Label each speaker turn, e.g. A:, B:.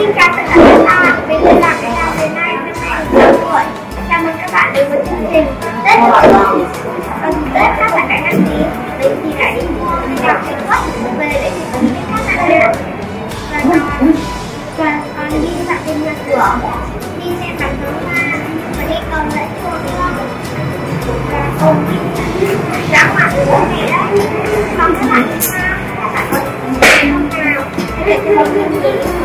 A: Xin chào tất cả các bạn, mình tên là Cái Nam Việt Nam, năm nay 16 tuổi. Chào mừng các bạn đến với chương trình Tết Tết các bạn đại đăng ký. Mình thì đã đi mua đọc sách quất về để cùng với các bạn nha. Và còn đi dạo trên nhà cửa, đi xem bắn pháo hoa và đi cầu lễ chùa và cùng đi dạo mặt của bố mẹ đấy. Còn các bạn thì sao? Các bạn có hôm nào để cho mình